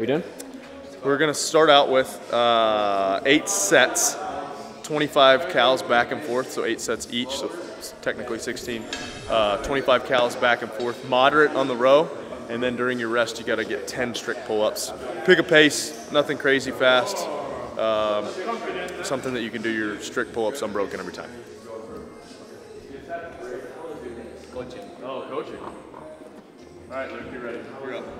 doing? We're going to start out with 8 sets, 25 cals back and forth, so 8 sets each, so technically 16. 25 cals back and forth, moderate on the row, and then during your rest you got to get 10 strict pull-ups. Pick a pace, nothing crazy fast, something that you can do your strict pull-ups unbroken every time. Coaching. Oh, coaching. All right, Luke, you ready? You're up.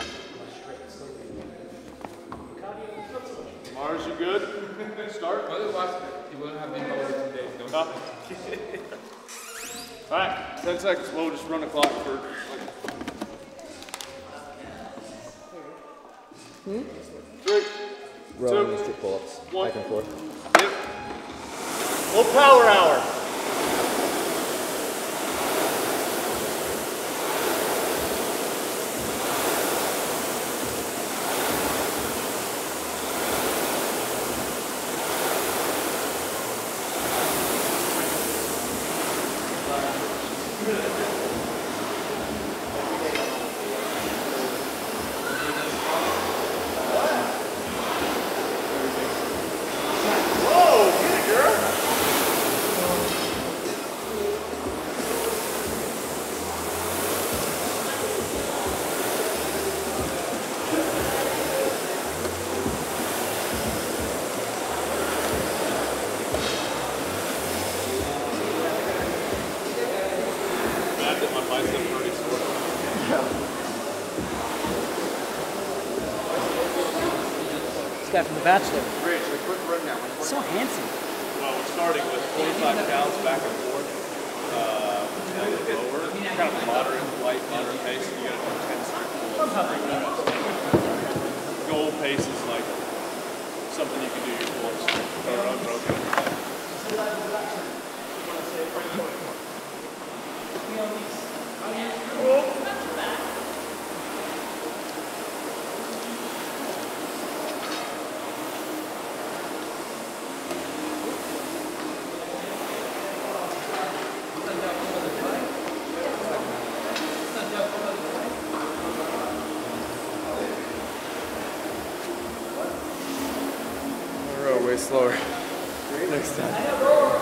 Mars, you good? Start. Otherwise, you won't have been over 2 days, don't you? All right, 10 seconds. We'll just run the clock for like 3, Rowing 2, the strict pull-ups, 1. back and forth. Yep. Little power hour. Guy from The Bachelor. Great, so quick rundown. So handsome. Well, we're starting with 25 cals back and forth. Lower, kind of moderate, light, moderate pace, and you got to do 10 strict pull-ups. Goal pace is like something you can do your pull-ups that are unbroken. Way slower. Next time.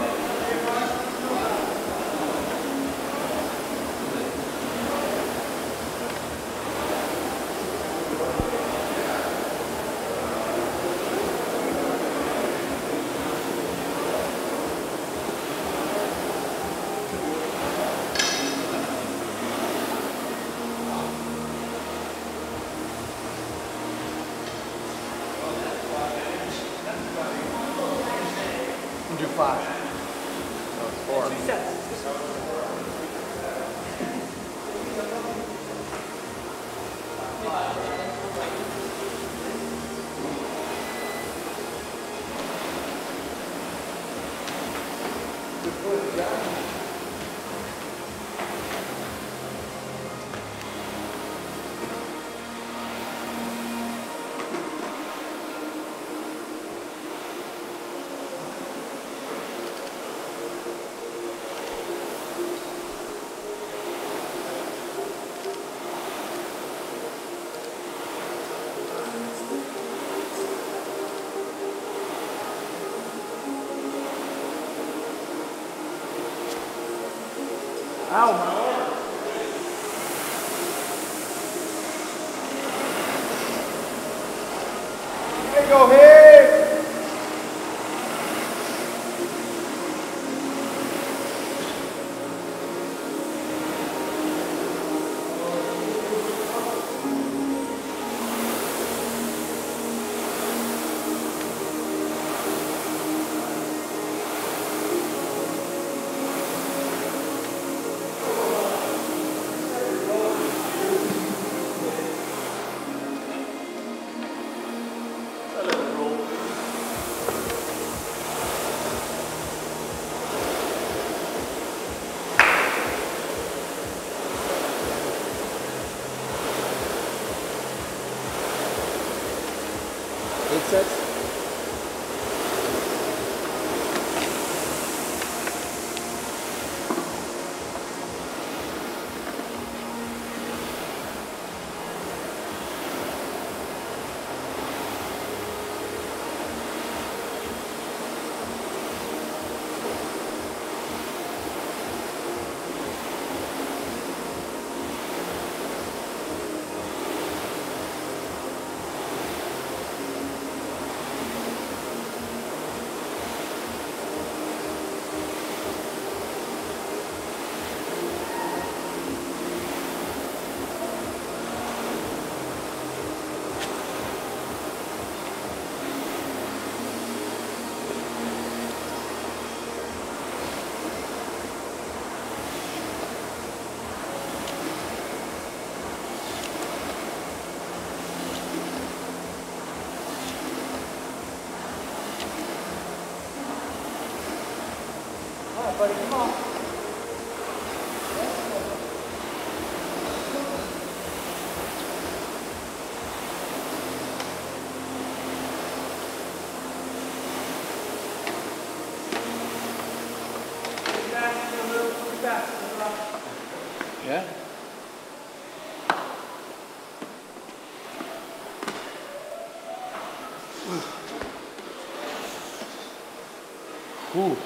Do 5. 4. 2 sets. Ow, my arm. There you go, hey! Sets. buddy. Come on. Yeah. Ooh.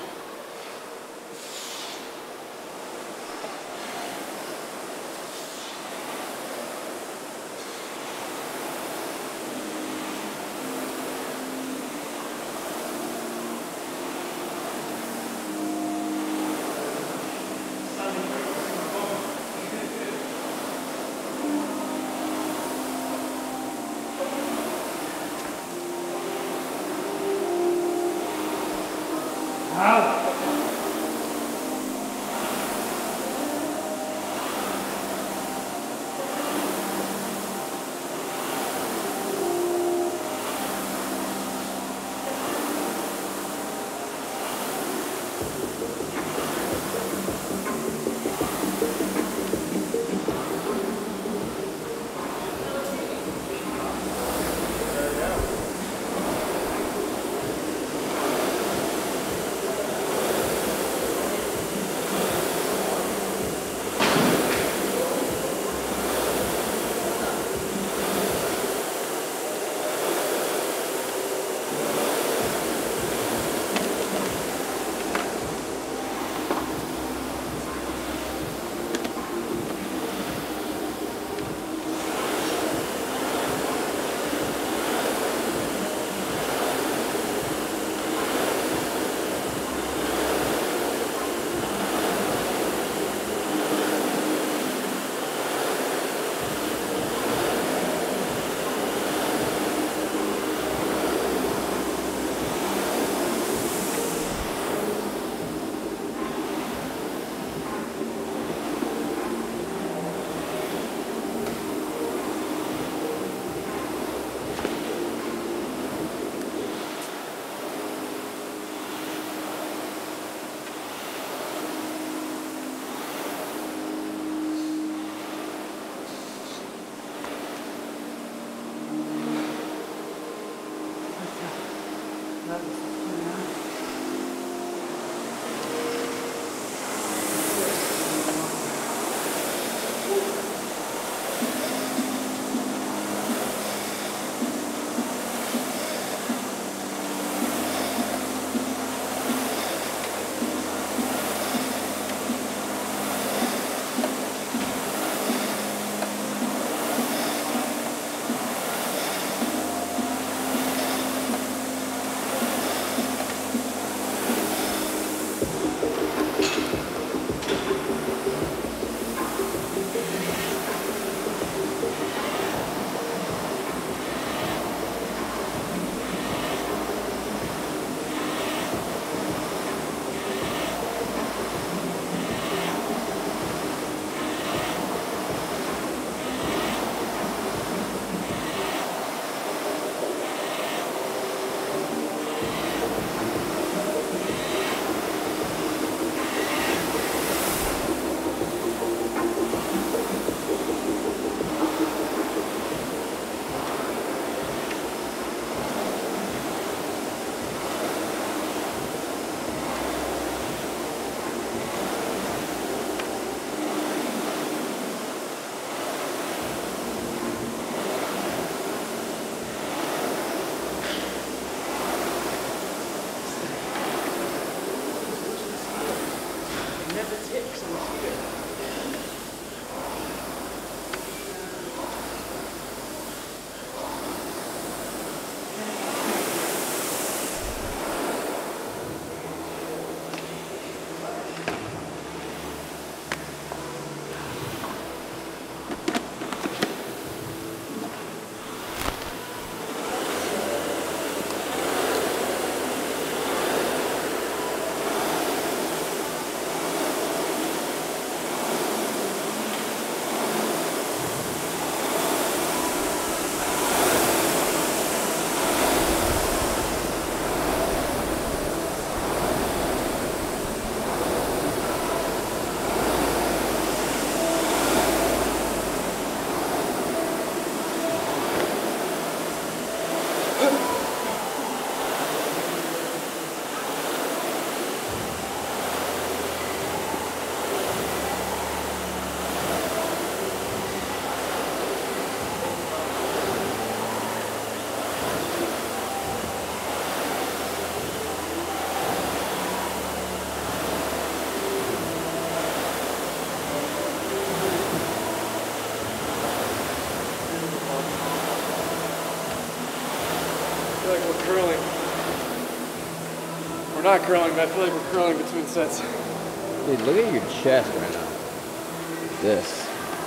We're not curling, but I feel like we're curling between sets. Dude, look at your chest right now. This.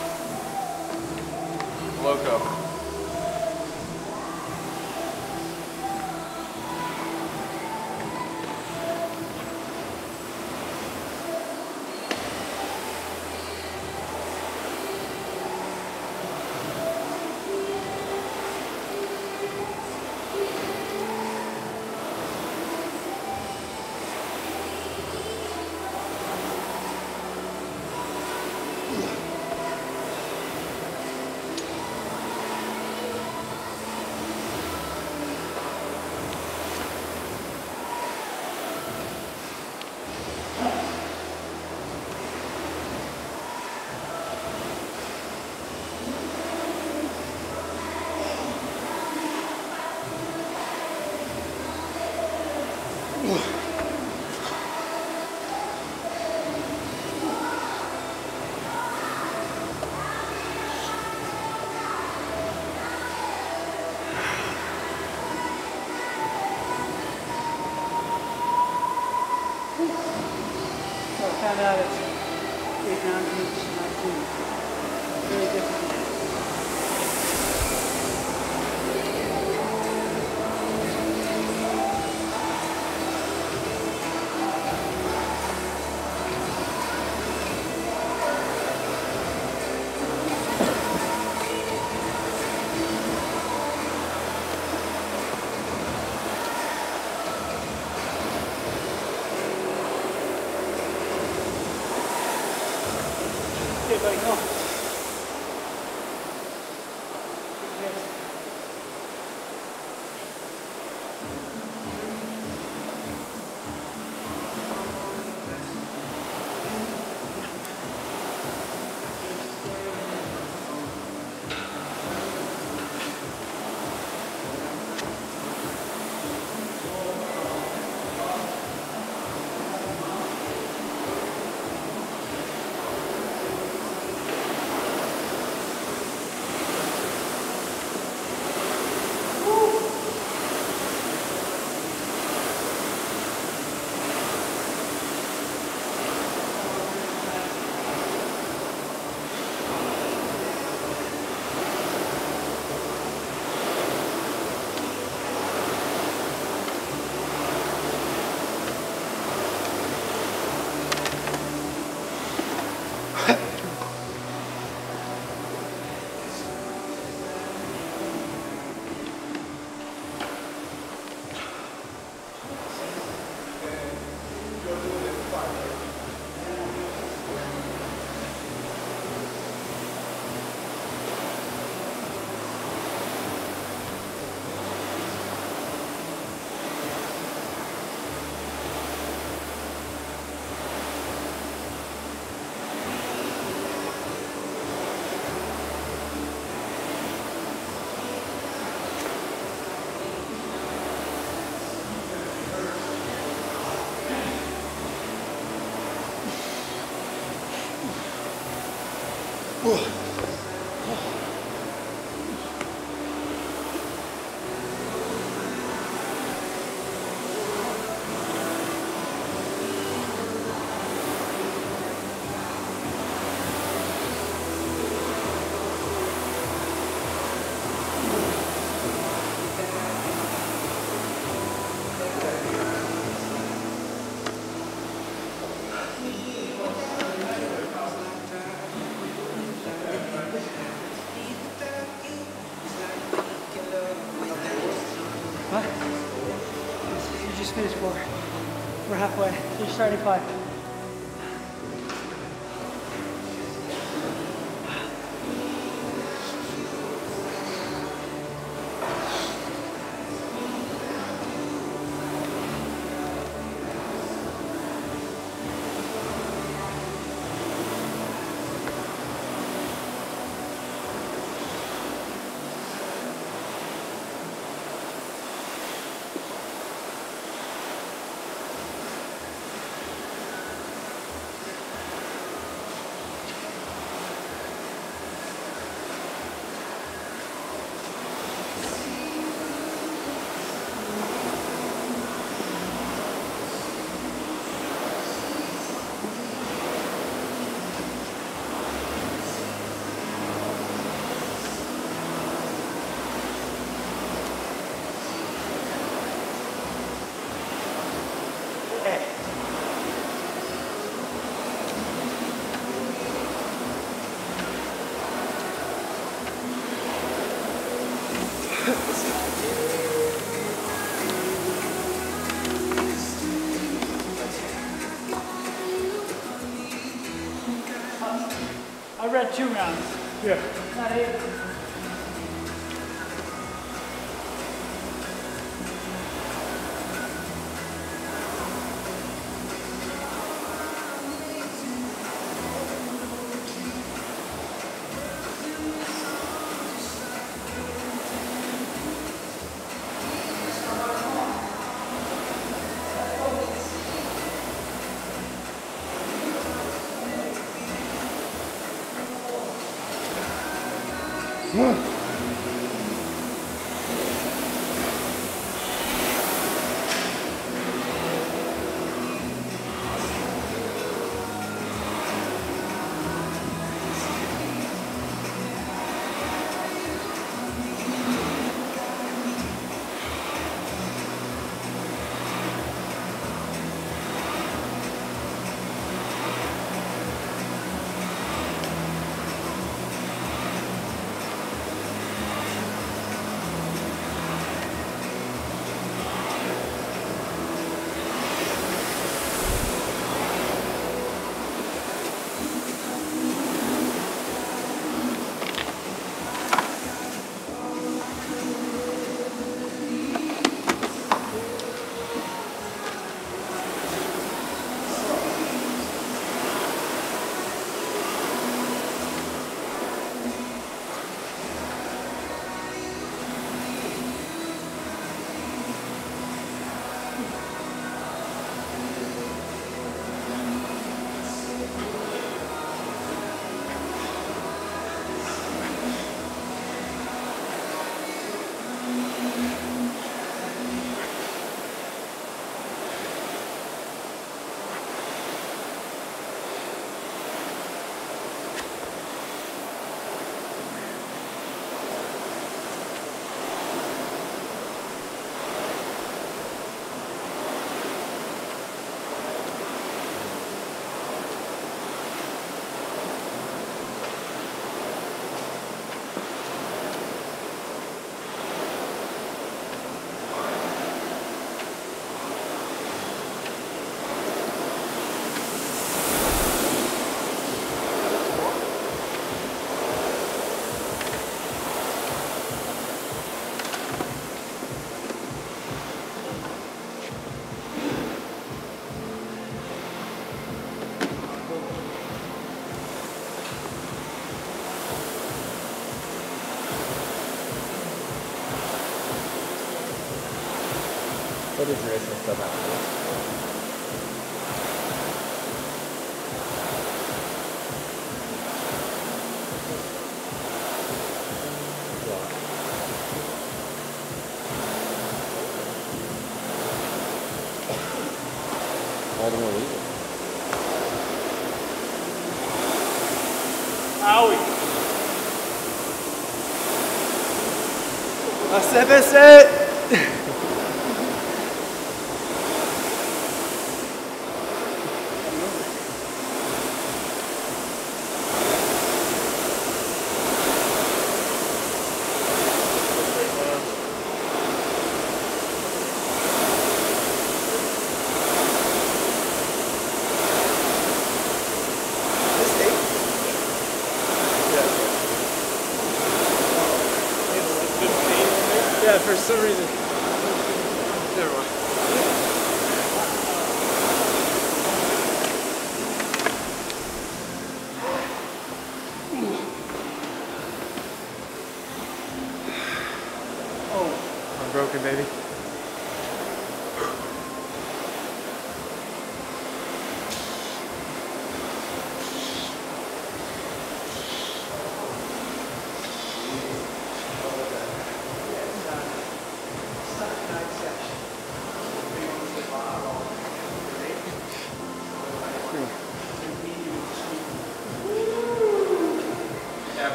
Loco. Found out it's 8 pounds each, not 2. Very different. Okay, buddy, go. What? You just finished 4. We're halfway. You're starting 5. spread 2 rounds. Yeah. Not 8. What is wrist and stuff after this? All the more reason. Owie. That's it. Yeah, for some reason. Never mind. Oh, I'm broken, baby.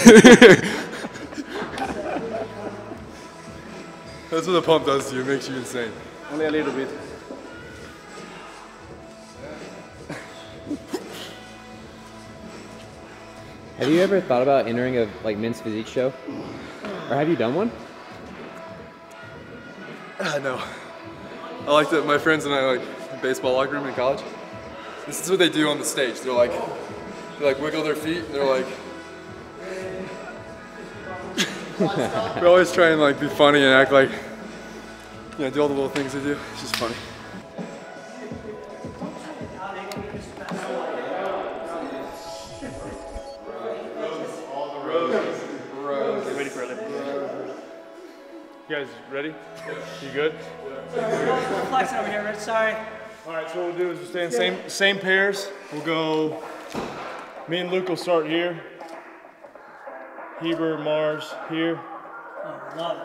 That's what the pump does to you. It makes you insane. Only a little bit. Have you ever thought about entering a men's physique show? Or have you done one? No. I like that my friends and I like baseball locker room in college. This is what they do on the stage. They like wiggle their feet and they're like we always try and like be funny and act like, you know, do all the little things they do. It's just funny. Ready for it? You guys ready? You good? Flexing over here, Rich. Sorry. All right, so what we'll do is we'll stay in same pairs. We'll go, me and Luke will start here. Heber, Mars, here. Oh, love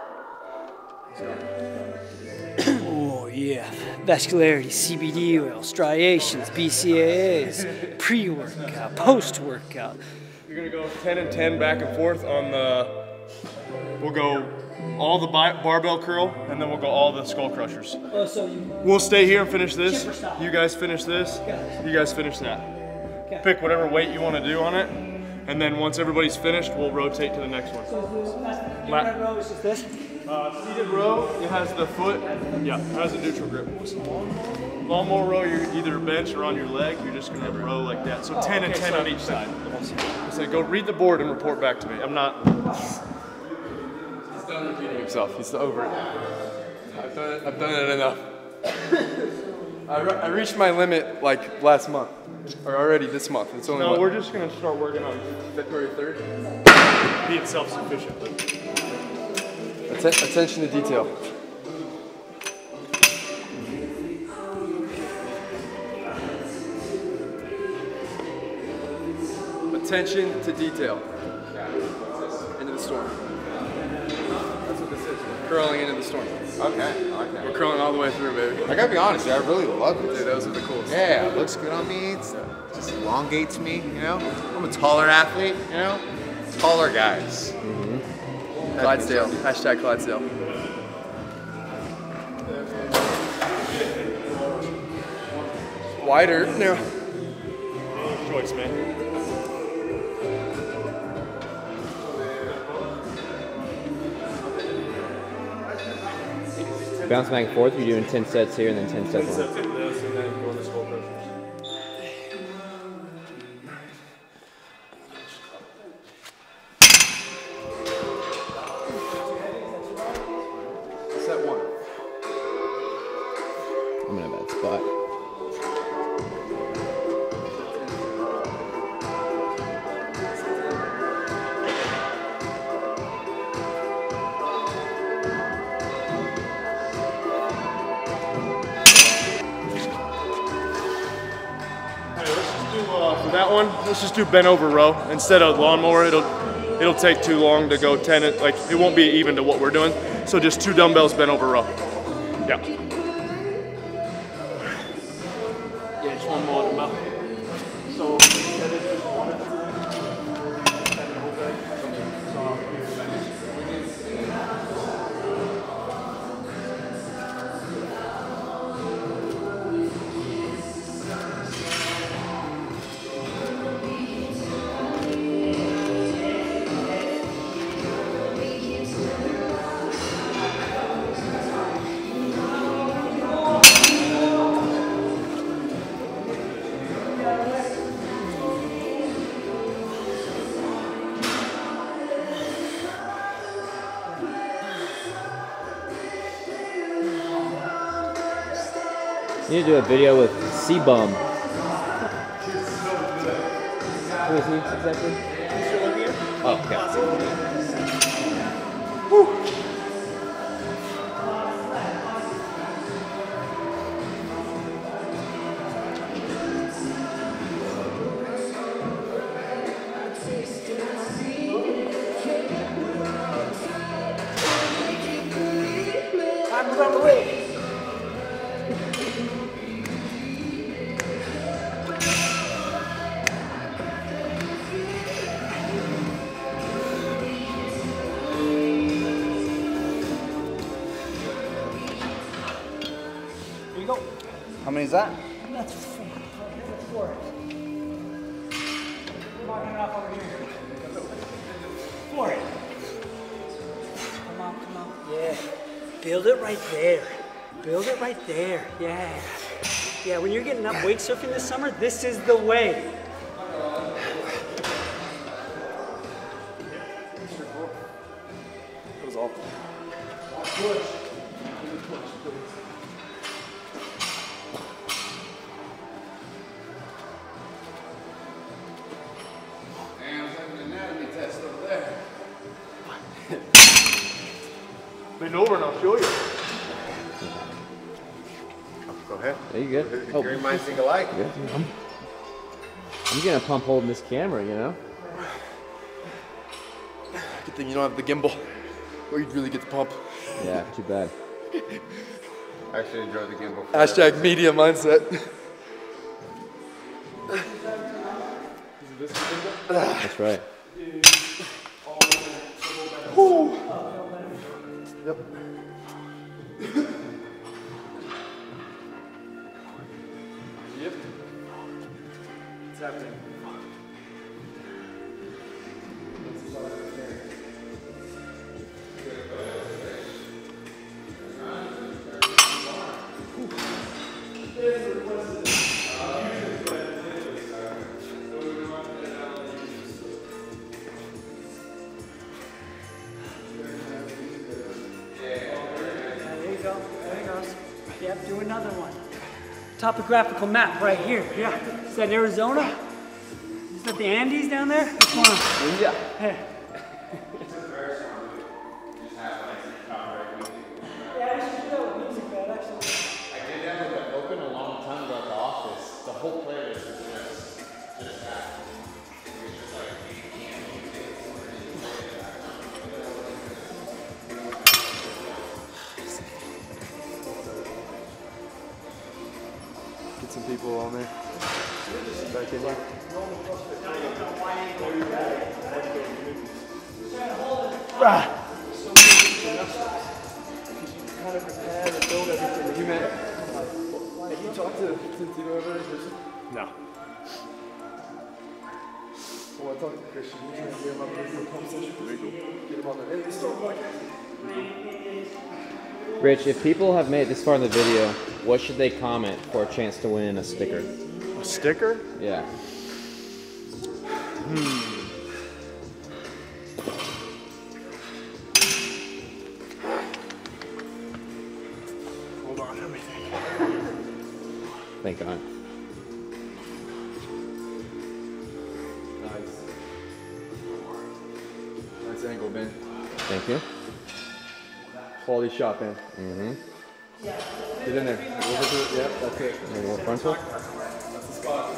it. Oh, yeah. Vascularity, CBD oil, striations, BCAAs, pre-workout, post-workout. You're gonna go 10 and 10 back and forth on the, we'll go all the barbell curl, and then we'll go all the skull crushers. Oh, so you... We'll stay here and finish this. Chipper style. You guys finish this. You guys finish that. Okay. Pick whatever weight you want to do on it, and then once everybody's finished, we'll rotate to the next one. So this row is just this? Seated row, it has the foot, yeah, it has a neutral grip. Lawnmower row, you're either bench or on your leg, you're just gonna row like that. So 10 and 10 on each side. So go read the board and report back to me. I'm not. He's done repeating himself. He's over it. I've done it enough. I reached my limit like last month, or already this month. It's only No, we're just gonna start working on February 3rd. being self-sufficient. Attention to detail. Attention to detail. Into the storm. That's what this is. We're curling into the storm. Okay, I like that. We're curling all the way through, baby. I gotta be honest, dude, I really love it. Dude, those are the coolest. Yeah, it looks good on me. It just elongates me, you know? I'm a taller athlete, you know? Taller guys. Clydesdale. Hashtag Clydesdale. Wider. No. Choice, man. Bounce back and forth, you're doing 10 sets here and then 10 sets on. Sets of this and then go to skull crushers. Set one. I'm in a bad spot. For that one, let's just do bent over row instead of lawnmower. It'll take too long to go 10. Like it won't be even to what we're doing. So just 2 dumbbells bent over row. Yeah. Yeah, just one more in the mouth. So You need to do a video with C-Bum. Who is he exactly? Oh, okay. I'm on the way. you go. How many is that? That's 4. That's 4. Marking it off over here. 4. Come on, come on. Yeah. Build it right there. Build it right there. Yeah. Yeah, when you're getting up weight surfing this summer, this is the way. That was awful. Bend over and I'll show you. Go ahead. There you go. Oh, Great minds think alike. yeah. I'm getting a pump holding this camera, you know? Good thing you don't have the gimbal, or you'd really get the pump. Yeah, too bad. I actually enjoy the gimbal. Hashtag media mindset. That's right. Yep. Yep. It's happening. There you go. There it goes. Yep, do another one. Topographical map right here. Yeah. Is that Arizona? Is that the Andes down there? Which one? Yeah. Hey. Yeah, I should do that with Musicbed, actually. I did that with the open a long time ago at the office. The whole playlist is just that. Get some people on there. Back in there. Kind of prepare and build everything. You met. Have you talked to Santino ever in person? No. Well, I talked to Christian. He's trying to get him up there for a pump session. Very cool. Get him on there. Hey, let's start podcast. Rich, if people have made it this far in the video, what should they comment for a chance to win a sticker? A sticker? Yeah. Hold on, let me think. Thank God. Nice. Nice angle, Ben. Thank you. Quality shot, Ben. Mm-hmm. Get in there. Over to it. Yep, that's it. There you go, frontal. That's the spot.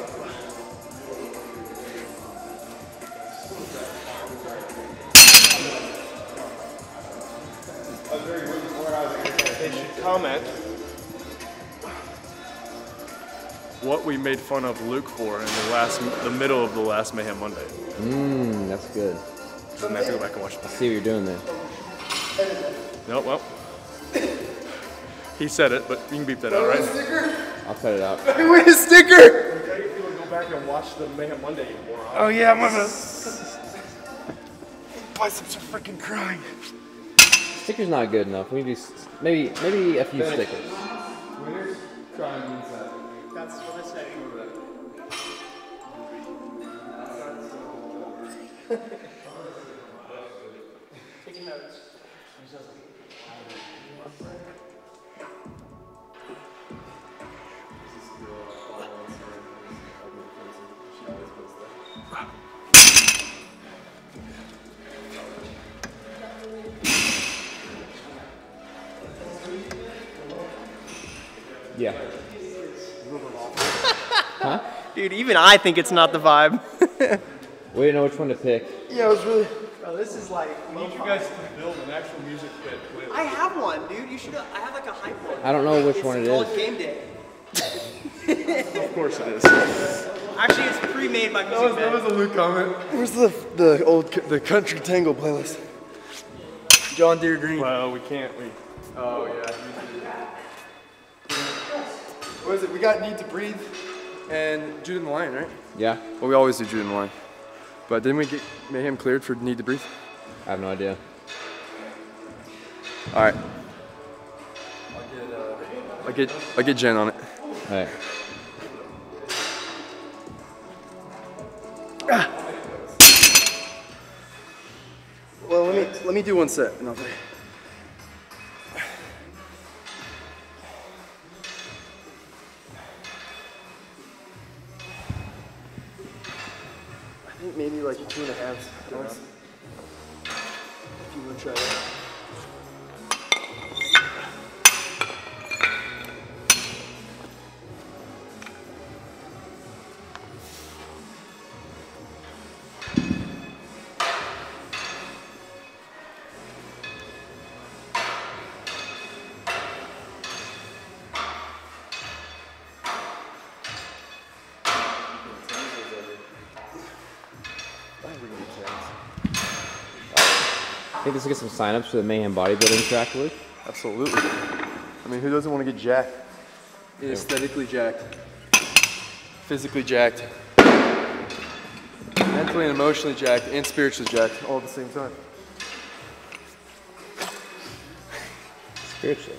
They should comment what we made fun of Luke for in the middle of the last Mayhem Monday. That's good. Doesn't have to go back and watch it. I see what you're doing there. No, well, he said it, but you can beep that out, right? I'll cut it out. I win a sticker! Okay, if you want to go back and watch the Mayhem Monday, you moron. Oh yeah, I'm gonna. Biceps are freaking crying. Sticker's not good enough. We need to maybe a few stickers. Winners, try and win that. That's what I say. Taking notes. Yeah. Huh? Dude, even I think it's not the vibe. We didn't know which one to pick. Yeah, it was really. Bro, this is like. I need you guys to build an actual music bed. I have one, dude. You should. I have like a hype one. I don't know which one it It's called is. Game Day. Of course it is. Actually, it's pre-made by That was Musicbed. a Luke comment. Where's the country tango playlist? John Deere Green. Well, we can't. Oh yeah. What is it? We got need to breathe and Jude in the line, right? Yeah. Well, we always do Jude in the line. But didn't we get Mayhem cleared for need to breathe? I have no idea. All right. I'll get Jen on it. All right. Well, let me do one set and I'll tell you. I think maybe like 2.5. If you want to try that. I think this will get some signups for the Mayhem bodybuilding track, Luke. Absolutely. I mean, who doesn't want to get jacked? Aesthetically jacked. Physically jacked. Mentally and emotionally jacked and spiritually jacked all at the same time. Spiritually.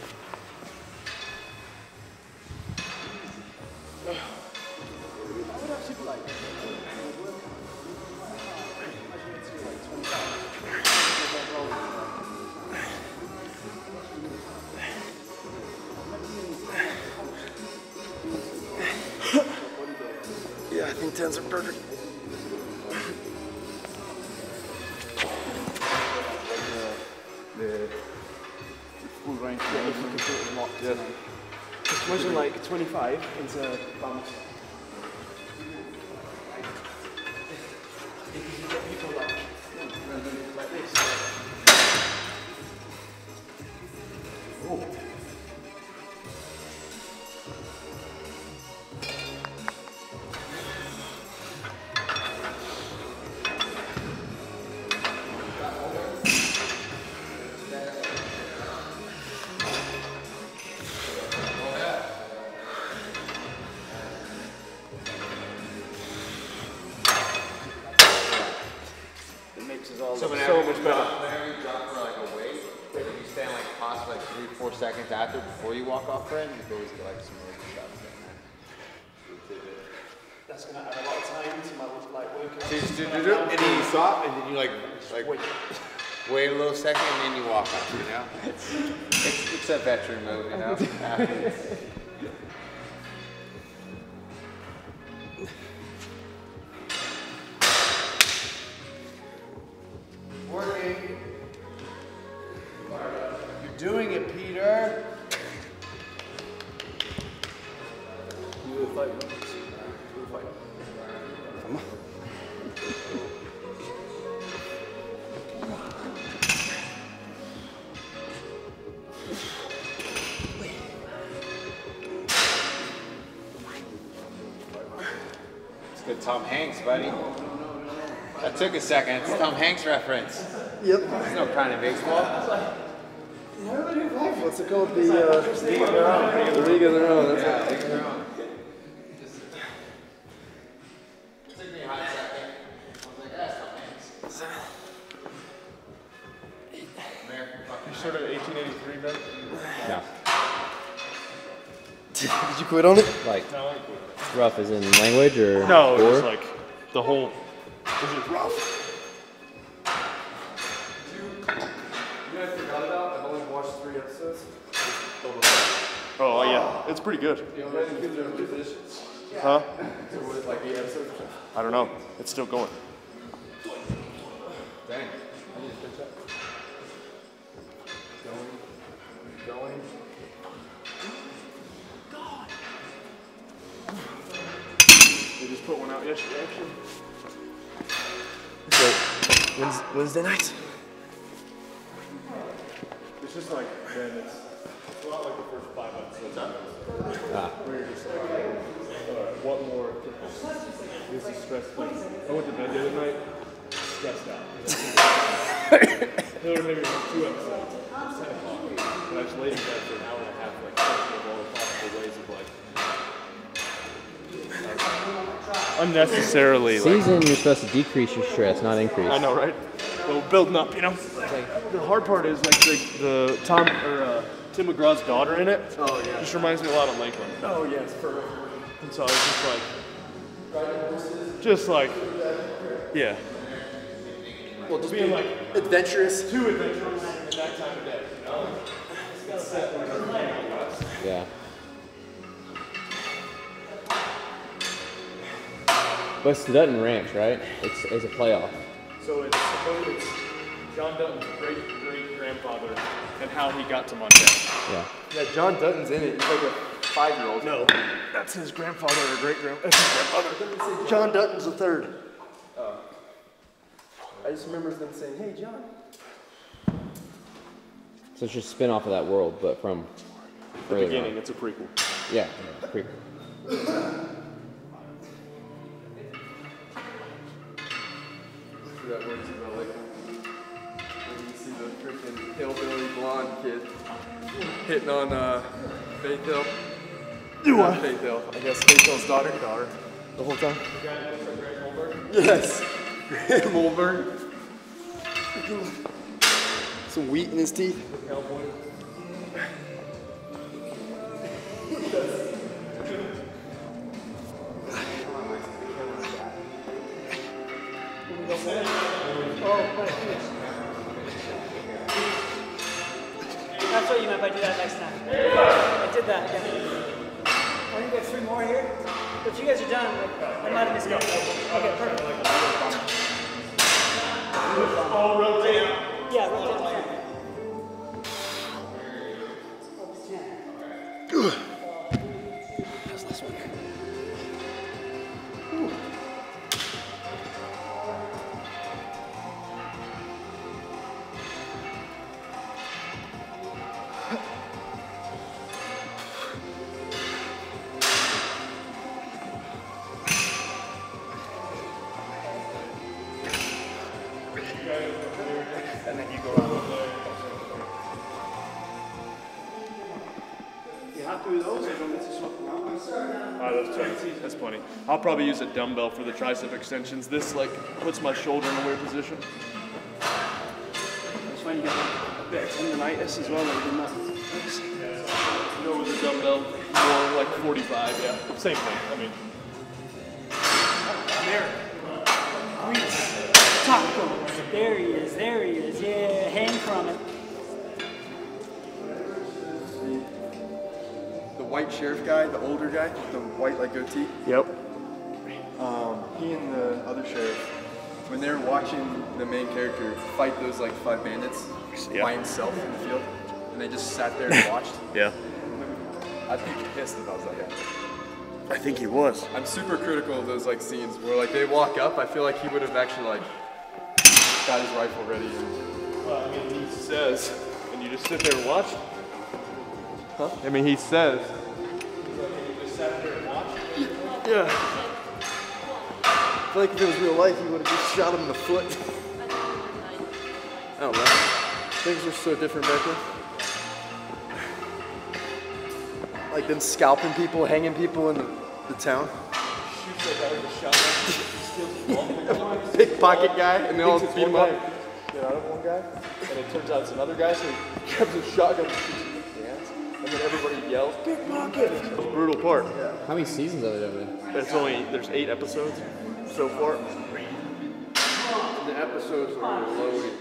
Yeah, I think 10s are perfect. The full range. Yeah, if you can put it locked. Yeah. Just measure like 25 into balance. If you get people like this. Oh. So much better. Whenever you drop for like a weight, if you stand like possibly like 3-4 seconds after before you walk off frame, you can always get like some really good shots in there. That's gonna add a lot of time to my like workout. So you just do and then you stop and then you like wait a little second and then you walk off, you know? It's a veteran move, you know? Athletes. Working. You're doing it, Peter. You will fight. You will fight. Come on. It's good Tom Hanks, buddy. That took a second. It's a Tom Hanks reference. Yep. There's no kind of baseball. What's it called? The League of Their Own. The League of Their Own. That's Yeah, League of Their Own. It took me a hot second. I was like, that's Tom Hanks. You started at 1883, man? No. Did you quit on it? Like, rough as in language or? No, gore? just like the whole. Is it rough? You guys forgot about? I've only watched 3 episodes. Oh yeah, it's pretty good. Huh? So what is like 8 episodes? I don't know. It's still going. Dang. Going. They just put one out yesterday, actually. So, Wednesday night? It's just like, man, it's a lot like the first 5 episodes. Where you're just like, what more? This is stressed. Like, I went to bed the other night, stressed out. There were maybe 2 episodes. It was 10 o'clock. And I just laid in bed for an hour and a half, like, thinking of all the possible ways of, like, unnecessarily. Season, you're supposed to decrease your stress, not increase. I know, right? Well, building up, you know. The hard part is like the Tim McGraw's daughter in it. Oh yeah. Just reminds me a lot of Lakeland. Oh yes, for. And so I was just like, yeah. Well, just being like adventurous. Too adventurous at that time of day. You know? Yeah. But it's Dutton Ranch, right? It's a playoff. So it's John Dutton's great-great-grandfather and how he got to Montana. Yeah. Yeah, John Dutton's in it. He's like a 5-year-old. No, that's his grandfather or great-grandfather. That's his grandfather. John Dutton's the third. I just remember them saying, "Hey, John." So it's just a spin off of that world, but from The beginning, it's a prequel. Yeah, prequel. That works about like when you see the freaking hillbilly blonde kid hitting on Faith Hill. Do what? Faith Hill. I guess Faith Hill's daughter. The whole time. Yes. Graham Olberg. Some wheat in his teeth. That's what you meant by do that next time. I did that, yeah. I think we have 3 more here. But if you guys are done, like, I might have missed it. Okay, perfect. All rotate. Yeah, rotate the front. That's this one. And then you go out there. You have to do those, or don't get to swap them out. That's plenty. I'll probably use a dumbbell for the tricep extensions. This like puts my shoulder in a weird position. That's why you get a bit of tendonitis as well, like in that. Go with a dumbbell, more like 45, yeah. Same thing, I mean. Taco. There he is, there he is. Yeah, hang from it. The white sheriff guy, the older guy, with the white like goatee. Yep. He and the other sheriff, when they're watching the main character fight those like 5 bandits by himself in the field, and they just sat there and watched. Yeah. I'd be pissed if I was like that. I think he was. I'm super critical of those like scenes where like they walk up. I feel like he would have actually like got his rifle ready. Well, I mean, he says, and you just sit there and watch. Huh? I mean, he says. So you just sat there and watched? Yeah. I feel like if it was real life, he would have just shot him in the foot. I don't know. Things were so different back then. Like them scalping people, hanging people in the town. Shoots that guy with a shotgun, steals his wallet. Pickpocket guy, and they all beat him up. Get out of one guy, and it turns out it's another guy, so he grabs his shotgun and shoots him in the hands, and then everybody yells, "Pickpocket!" It's a brutal part. Yeah. How many seasons are there over there? There's 8 episodes so far. The episodes are loaded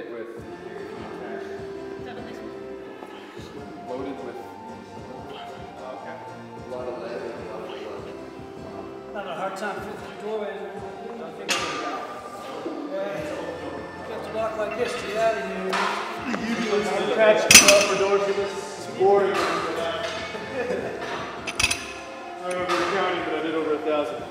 with a lot of lead. Having a hard time fitting through doorways. You have to walk like this to get out of here. Catch for doors for this sport. I remember counting, but I did over 1,000.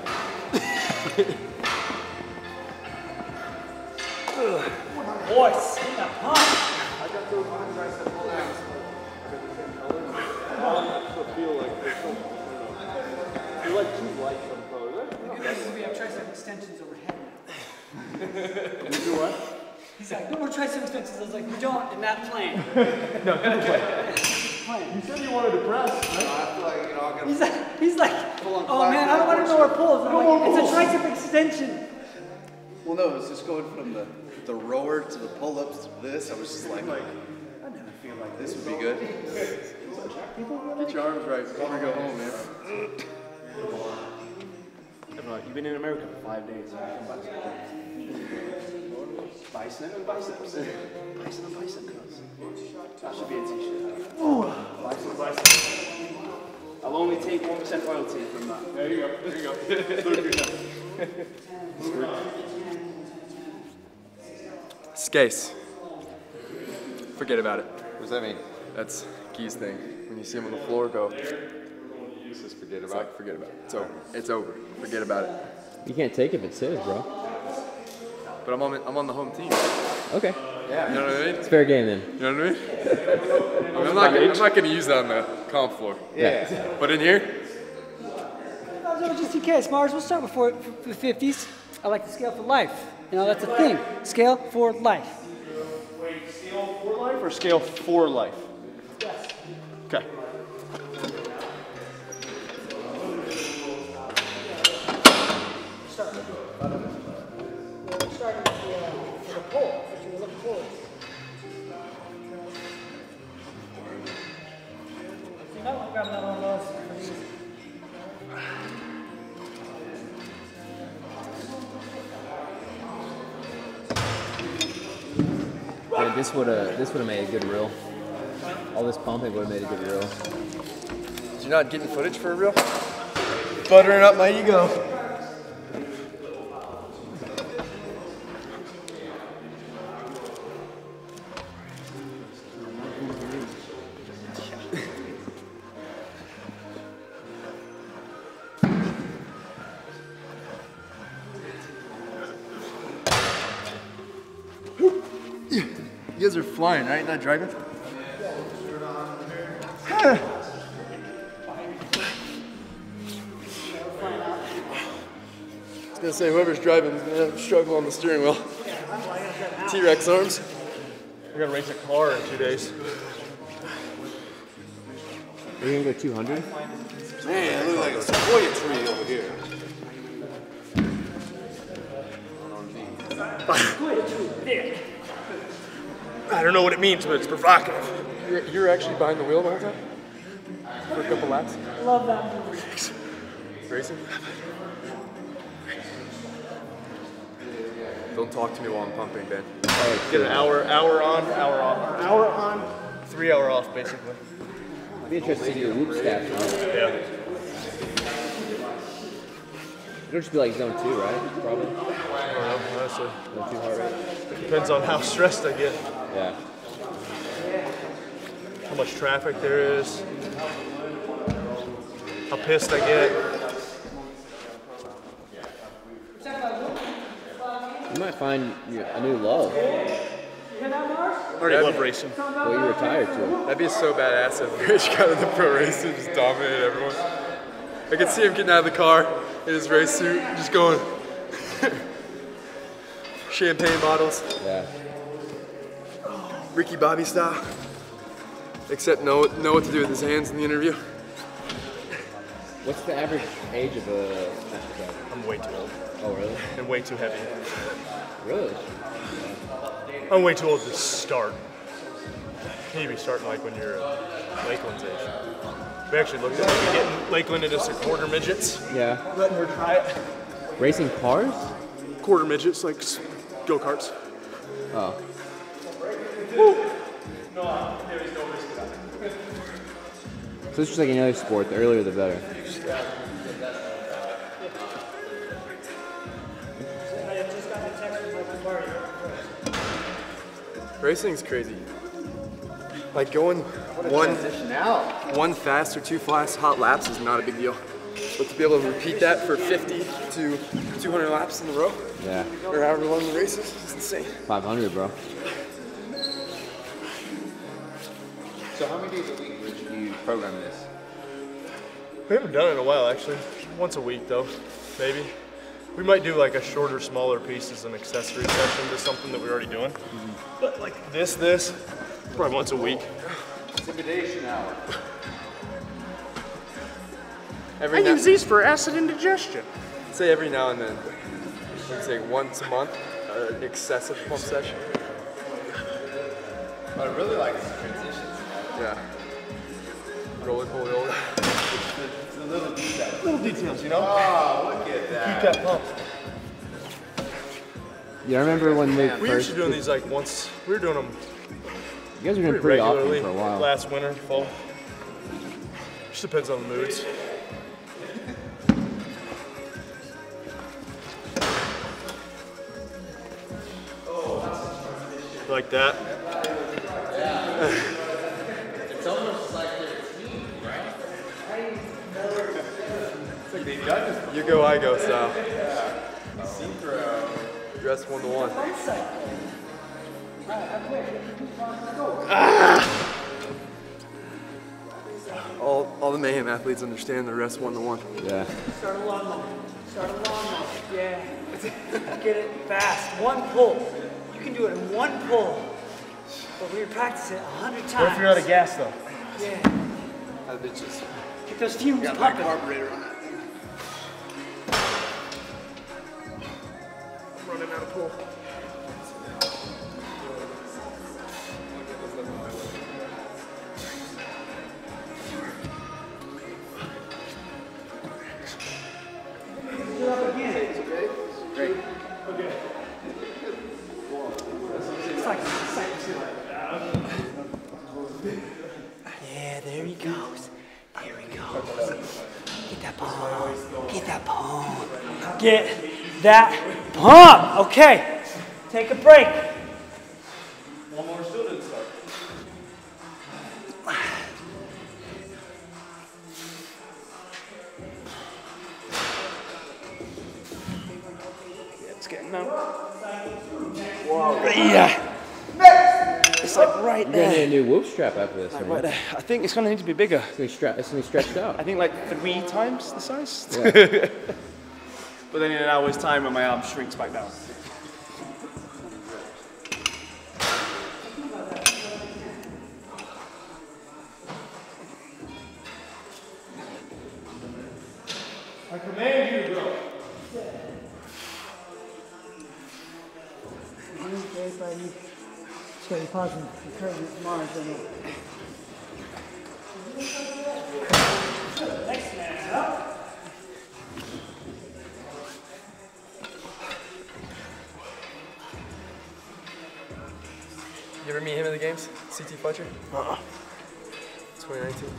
Voice in the pump. I got those ones I said full hands. They're the same color. I feel like they're like too light some colors. The good news is we have tricep extensions overhead now. You do what? He's like, no more tricep extensions. I was like, we don't in that plane. No, in the plane. playing. You said you wanted to press, right? I feel like, you know, I'm gonna He's like, oh man, I don't want to know where pulls. I'm like, it's a tricep extension. Well, no, it was just going from the rower to the pull-ups to this. I was just like, I never feel like this would be good. Get your arms right before we go home, man. You've been in America for 5 days. Bicep and biceps. Bicep and bicep curls. That should be a t-shirt. Bicep and biceps. I'll only take 1% royalty from that. There you go. There you go. Look at yourself. Skase. Forget about it. What does that mean? That's Key's thing. When you see him on the floor, go. Just forget It's about like, forget about it. It's over. It's over. Forget about it. You can't take it if it's his, bro. But I'm on the home team. Okay. Yeah. You know what I mean? It's fair game then. You know what I mean? I'm not going to use that on the comp floor. Yeah. But in here, Just in case, Mars, we'll start with the 50s. I like the scale for life. You know, that's a thing. Scale for life. Wait, scale for life or scale for life? Yes. Okay. Starting with the pull that you were looking forward to. I want to grab another one of those for these. Yeah, this would have made a good reel. All this pumping would have made a good reel. you're not getting footage for a reel? Buttering up my ego. You guys are flying, right? Not driving? I was gonna say, whoever's driving is gonna struggle on the steering wheel. T-Rex arms. We're gonna race a car in 2 days. Are you gonna go 200? Man, I look like a sequoia tree over here. I don't know what it means, but it's provocative. You're actually behind the wheel the whole time? For a couple laps? Love that movie. Racing? Don't talk to me while I'm pumping, Ben. Get an hour on, hour off. Hour on, 3 hour off, basically. I'd be interested to see your whoop stats. Yeah. It'll just be like zone 2, right? Probably. I don't know, honestly. Zone 2 heart rate. Depends on how stressed I get, Yeah. how much traffic there is, how pissed I get. You might find a new love. I already love racing. What you retired to. That'd be so badass if Rich got in the pro race and just dominated everyone. I could see him getting out of the car in his race suit, just going champagne bottles, Yeah. Ricky Bobby style. Except know what to do with his hands in the interview. What's the average age of a master driver? I'm way too old Oh, really? and way too heavy. Really? I'm way too old to start. You need to be starting like when you're Lakeland's age. We actually looked at maybe getting Lakeland into some quarter midgets. Yeah. Letting her try it. Racing cars? Quarter midgets, like go-karts. Oh. So it's just like any other sport. The earlier the better. Racing's crazy. Like going one fast or 2 fast hot laps is not a big deal. But to be able to repeat that for 50 to 200 laps in a row, Yeah. or however long the race is insane. 500, bro. So how many days a week, Rich, do you program this? We haven't done it in a while, actually. Once a week, though, maybe. We might do like a shorter, smaller piece as an accessory session to something that we're already doing. But like this, probably once a week. Intimidation hour. I use these for acid indigestion. Say every now and then. Let's say once a month, an excessive pump session. But I really like these transitions. Yeah. Roll it, pull it over. It's the little details. Little details, you know? Oh, look at that. Keep that pump. Yeah, I remember when we We used to doing these like once. We were doing them You guys were doing pretty often regularly for a while. last winter, fall. Just depends on the moods. Like that. It's almost like they're a team, right? It's like they've done this. You go, I go style. Yeah. Synchro. Dress 1-to-1. All the Mayhem athletes understand the rest 1-to-1. Yeah. Start a long one. Start a long one. Yeah. Get it fast. One pull. You can do it in one pull. But we practice it 100 times. What if you're out of gas though? Yeah. That bitch is. Get those fumes pumping. Carburetor on that. I'm running out of pull. Great. Yeah, there he goes. There he goes. Get that pump. Get that pump. Get that pump. Okay. Take a break. One more still didn't start. It's getting out. Whoa. Yeah. It's like right You're gonna there. need a new whoop strap after this, Like man. right there. I think it's gonna need to be bigger. It's gonna be stretched out. I think like 3 times the size. Yeah. But then in an hour's time when my arm shrinks back down. I command you to go. Everybody, it's got to be positive encouragement from Mars. I know. Next man up. You ever meet him at the games? CT Fletcher? 2019.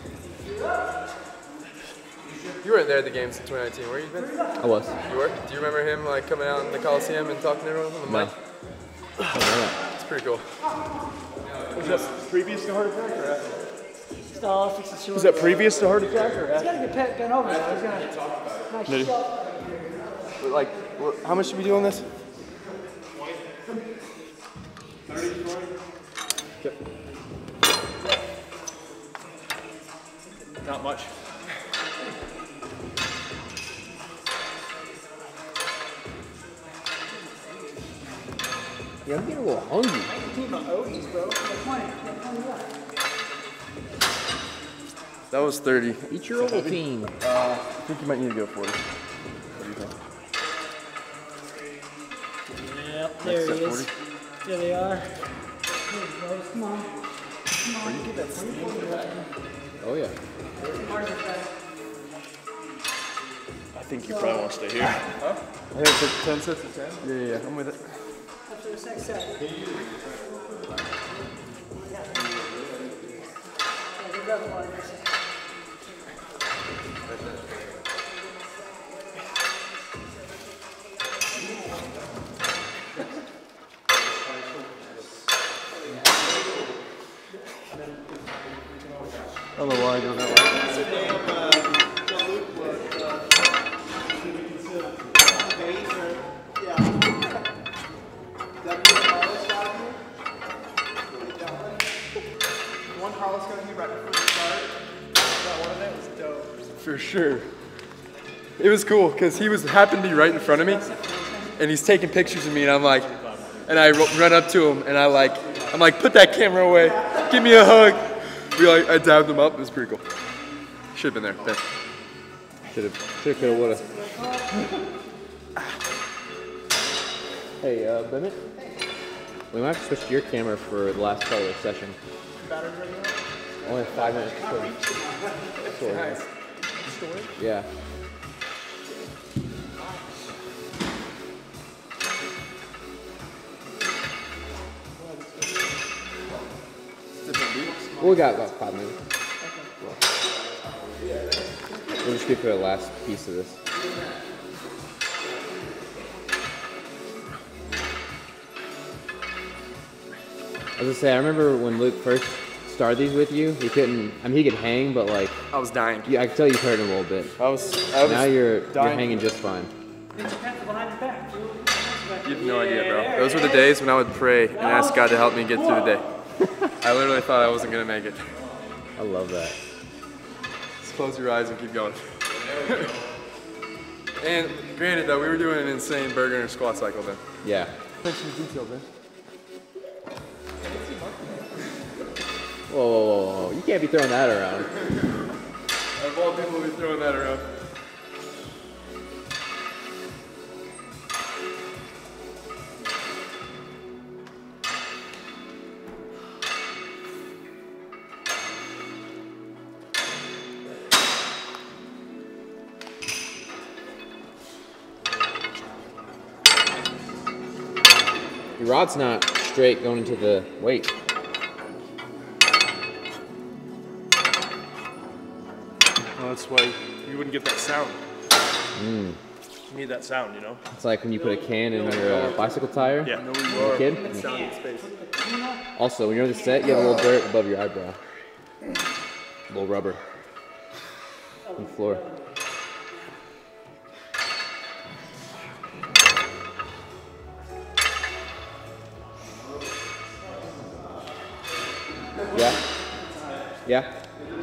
You weren't there at the games in 2019, were you, Ben? I was. You were? Do you remember him like coming out in the Coliseum and talking to everyone on the mic? It's pretty cool. Was that previous to heart attack or after? Stall, fix the short. Was that previous to heart attack or He's after? got to get bent over there. He's got nice Did he? shot. Like, how much should we do on this? 30, 20? Okay. Not much. Yeah, I'm getting a little hungry. That was 30. Eat your Ovaltine. I think you might need to go 40. What do you think? Yep, there he is. There they are. There he goes. Come on. Come on. Get that steam. Oh yeah. I think you probably want to stay here. I think it's like 10 sets of 10. Yeah, I'm with it. After the next set. I don't know why I go that way. One Carlos got here right before the start. That one of it was dope. For sure. It was cool because he happened to be right in front of me, and he's taking pictures of me, and I'm like, and I run up to him, and I'm like, put that camera away, give me a hug. I dabbed them up. It was pretty cool. Should have been there. Ben. Should have, would have. Hey, Bennett. We might have to switch to your camera for the last part of the session. Only 5 minutes before. Nice. Yeah. We got about 5 minutes. We'll just get for the last piece of this. I was gonna say, I remember when Luke first started these with you, he couldn't, I mean, he could hang, but like, I was dying. I could tell you hurt him a little bit. I was now you're hanging just fine. You have no idea, bro. Those were the days when I would pray and ask God to help me get through the day. I literally thought I wasn't gonna make it. I love that. Just close your eyes and keep going. And granted though, we were doing an insane burger and squat cycle then. Yeah. Attention to detail, man. Whoa. You can't be throwing that around. Of all people will be throwing that around. Your rod's not straight going into the weight. Well, that's why you wouldn't get that sound. You need that sound, you know? It's like when you put a can in your bicycle tire. Yeah. When you're a kid. Also, when you're on the set, you have a little dirt above your eyebrow. A little rubber on the floor. Yeah. Yeah.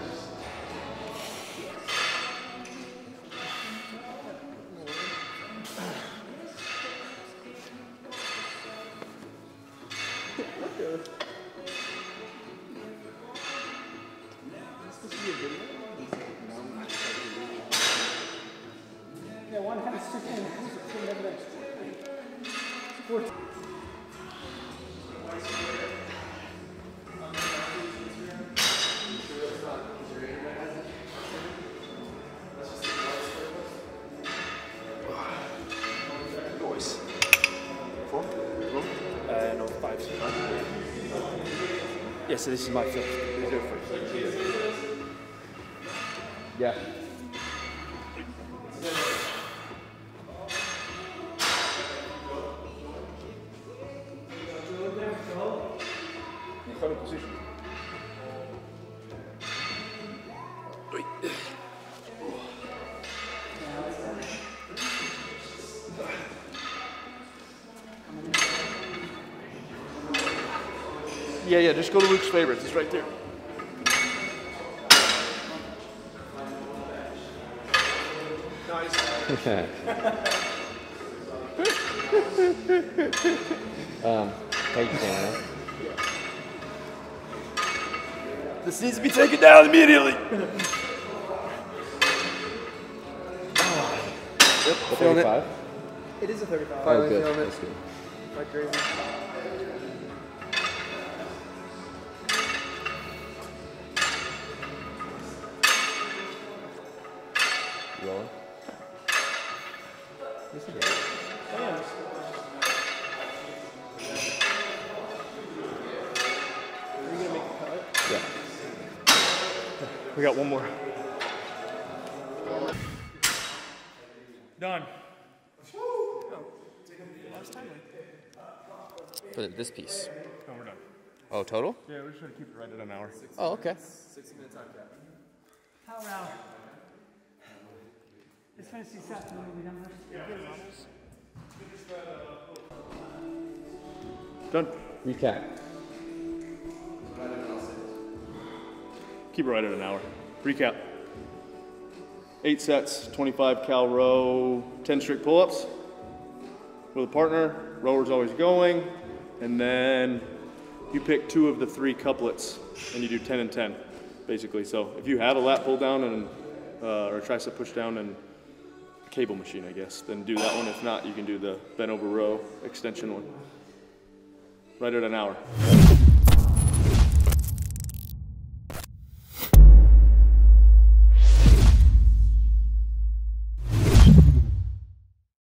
No, 5. Yeah, so this is my 5th. Yeah. Yeah, just go to Luke's favorites. It's right there. Hey, Santa. This needs to be taken down immediately. Yep, A 35? It is a 35. Oh, good. That's good. Like crazy. Rolling. Yes, it is. Are you gonna make a cut? Yeah. We got one more. Done. For this piece. No, we're done. Oh, total? Yeah, we're just gonna keep it right at an hour. Oh, okay. 60-minute time cap. How around? Let's finish this up and then we'll be done with Done. Recap. Keep it right at an hour. Recap. 8 sets, 25 cal row, 10 strict pull-ups with a partner. Rower's always going, and then you pick 2 of the 3 couplets, and you do 10 and 10. basically. So if you have a lat pull down and or a tricep push down and a cable machine, I guess, then do that one. If not, you can do the bent over row extension one. Right at an hour.